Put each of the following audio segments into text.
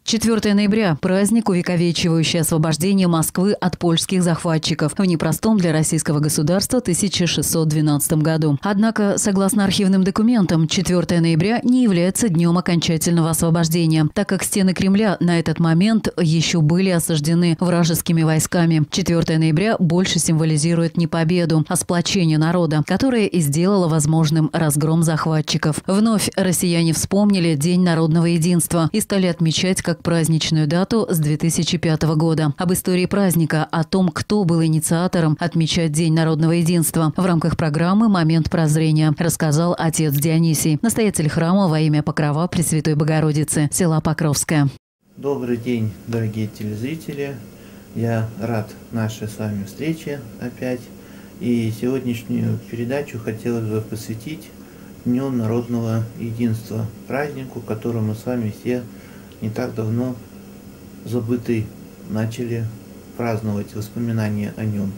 4 ноября – праздник, увековечивающий освобождение Москвы от польских захватчиков в непростом для российского государства 1612 году. Однако, согласно архивным документам, 4 ноября не является днем окончательного освобождения, так как стены Кремля на этот момент еще были осаждены вражескими войсками. 4 ноября больше символизирует не победу, а сплочение народа, которое и сделало возможным разгром захватчиков. Вновь россияне вспомнили День народного единства и стали отмечать как праздничную дату с 2005 года. Об истории праздника, о том, кто был инициатором отмечать День народного единства в рамках программы «Момент прозрения», рассказал отец Дионисий, настоятель храма во имя Покрова Пресвятой Богородицы, села Покровская. Добрый день, дорогие телезрители. Я рад нашей с вами встрече опять. И сегодняшнюю передачу хотелось бы посвятить Дню народного единства, празднику, который мы с вами все не так давно забытый начали праздновать, воспоминания о нем.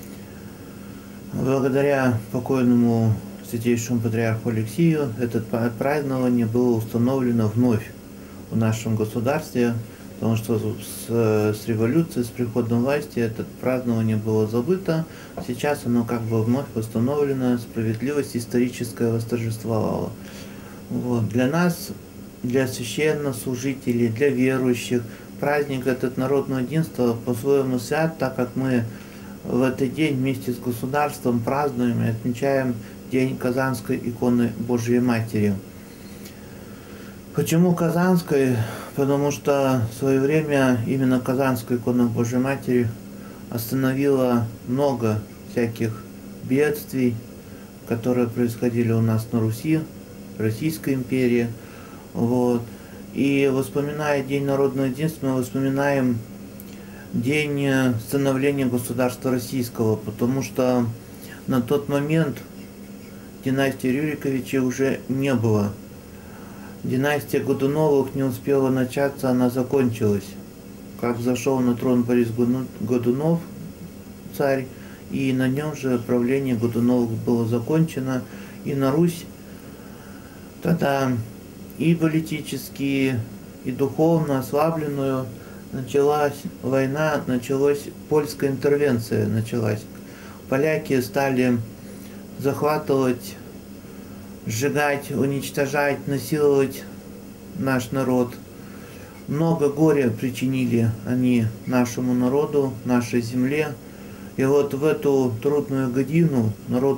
Благодаря покойному святейшему патриарху Алексию это празднование было установлено вновь в нашем государстве, потому что с революцией, с приходом власти это празднование было забыто. Сейчас оно как бы вновь восстановлено, справедливость историческая восторжествовала. Вот. Для нас, для священнослужителей, для верующих, праздник этот народного единства по-своему свят, так как мы в этот день вместе с государством празднуем и отмечаем День Казанской иконы Божией Матери. Почему Казанской? Потому что в свое время именно Казанская икона Божией Матери остановила много всяких бедствий, которые происходили у нас на Руси, Российской империи. Вот. И вспоминая День народного единства, мы вспоминаем день становления государства российского, потому что на тот момент династии Рюриковичей уже не было. Династия Годуновых не успела начаться, она закончилась. Как зашел на трон Борис Годунов, царь, и на нем же правление Годуновых было закончено, и на Русь тогда и политически, и духовно ослабленную началась война, началась польская интервенция, началась. Поляки стали захватывать, сжигать, уничтожать, насиловать наш народ. Много горя причинили они нашему народу, нашей земле. И вот в эту трудную годину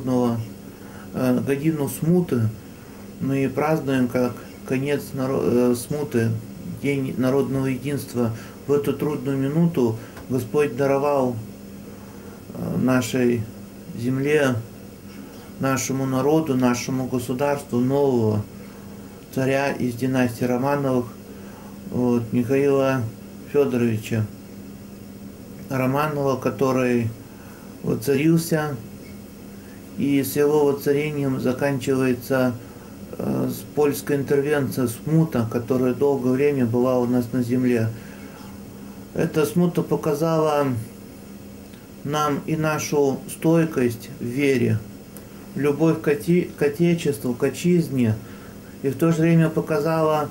годину смуты, мы празднуем как конец смуты, День народного единства. В эту трудную минуту Господь даровал нашей земле, нашему народу, нашему государству нового царя из династии Романовых, Михаила Федоровича Романова, который воцарился, и с его воцарением заканчивается польская интервенция, смута, которая долгое время была у нас на земле. Эта смута показала нам и нашу стойкость в вере, любовь к Отечеству, к Отчизне, и в то же время показала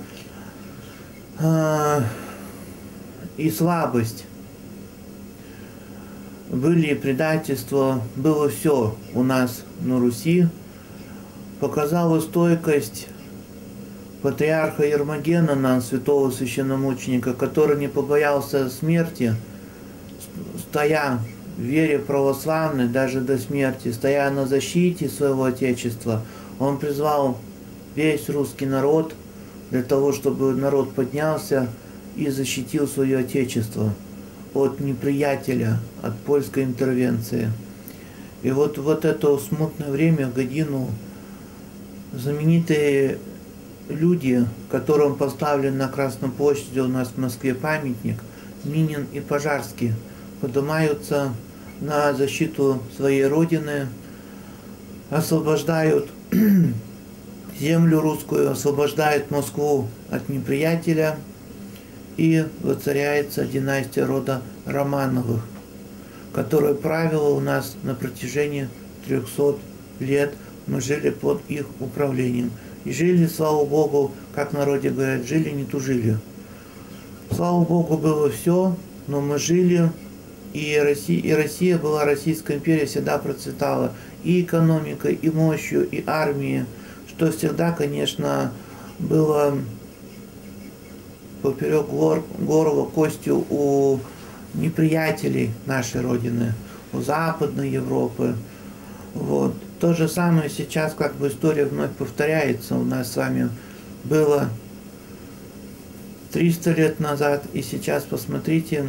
и слабость. Были предательства, было все у нас на Руси. Показала стойкость патриарха Ермогена, нам, святого священномученика, который не побоялся смерти, стоя в вере православной даже до смерти, стоя на защите своего Отечества. Он призвал весь русский народ для того, чтобы народ поднялся и защитил свое Отечество от неприятеля, от польской интервенции. И вот это смутное время, годину, знаменитые люди, которым поставлен на Красной площади у нас в Москве памятник, Минин и Пожарский, поднимаются на защиту своей родины, освобождают землю русскую, освобождают Москву от неприятеля, и воцаряется династия рода Романовых, которая правила у нас на протяжении 300 лет. Мы жили под их управлением. И жили, слава Богу, как в народе говорят, жили, не тужили. Слава Богу, было все, но мы жили, и Россия была, Российская империя всегда процветала и экономикой, и мощью, и армией, что всегда, конечно, было поперек горла костью у неприятелей нашей Родины, у Западной Европы. Вот. То же самое сейчас, как бы история вновь повторяется. У нас с вами было 300 лет назад, и сейчас посмотрите,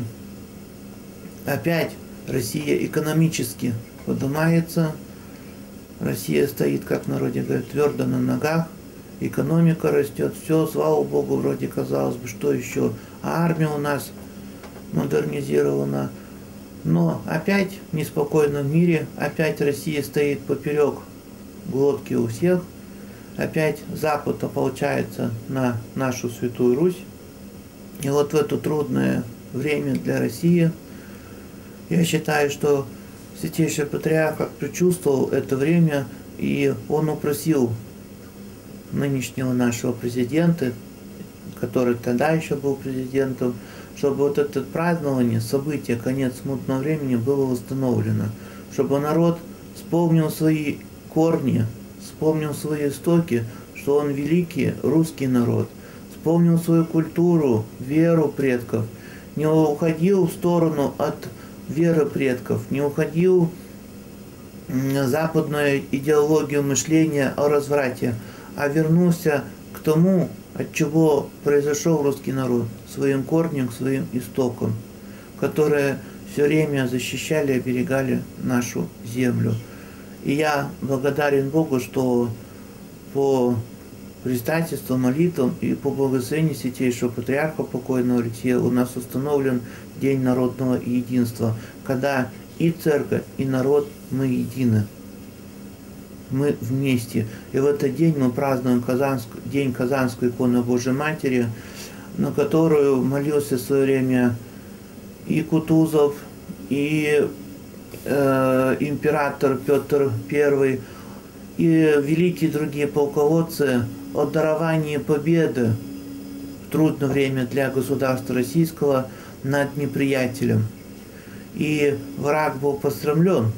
опять Россия экономически поднимается, Россия стоит, как в народе говорят, твердо на ногах, экономика растет, все, слава Богу, вроде казалось бы, что еще, а армия у нас модернизирована, но опять в неспокойном мире, опять Россия стоит поперек глотки у всех, опять Запад ополчается на нашу Святую Русь. И вот в это трудное время для России, я считаю, что Святейший Патриарх предчувствовал это время, и он упросил нынешнего нашего президента, который тогда еще был президентом, чтобы вот это празднование, событие, конец смутного времени было восстановлено, чтобы народ вспомнил свои корни, вспомнил свои истоки, что он великий русский народ, вспомнил свою культуру, веру предков, не уходил в сторону от веры предков, не уходил в западную идеологию мышления о разврате, а вернулся к тому, от чего произошел русский народ, своим корням, к своим истокам, которые все время защищали, оберегали нашу землю. И я благодарен Богу, что по предстательству, молитвам и по благословению Святейшего Патриарха покойного Алексея у нас установлен День народного единства, когда и церковь, и народ мы едины. Мы вместе. И в этот день мы празднуем День Казанской иконы Божией Матери, на которую молился в свое время и Кутузов, и император Петр I, и великие другие полководцы о даровании победы в трудное время для государства российского над неприятелем. И враг был посрамлен.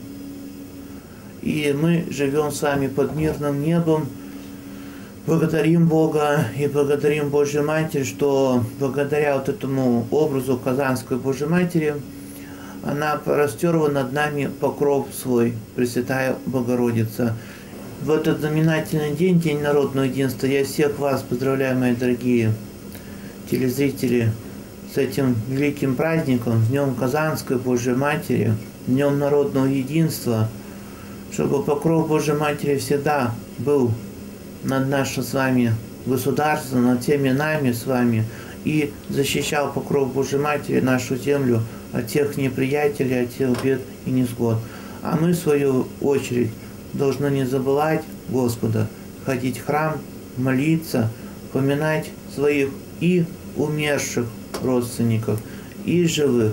И мы живем с вами под мирным небом, благодарим Бога и благодарим Божью Матерь, что благодаря вот этому образу Казанской Божьей Матери она простерла над нами покров свой, Пресвятая Богородица. В этот знаменательный день, День народного единства, я всех вас поздравляю, мои дорогие телезрители, с этим великим праздником, Днем Казанской Божьей Матери, Днем народного единства, чтобы покров Божьей Матери всегда был над нашим с вами государством, над всеми нами с вами, и защищал покров Божьей Матери нашу землю от тех неприятелей, от тех бед и невзгод. А мы, в свою очередь, должны не забывать Господа, ходить в храм, молиться, поминать своих и умерших родственников, и живых,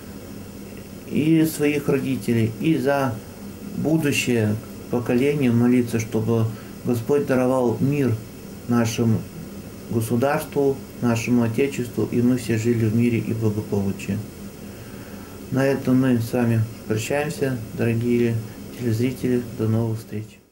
и своих родителей, и за будущее поколение молиться, чтобы Господь даровал мир нашему государству, нашему Отечеству, и мы все жили в мире и благополучии. На этом мы с вами прощаемся, дорогие телезрители. До новых встреч.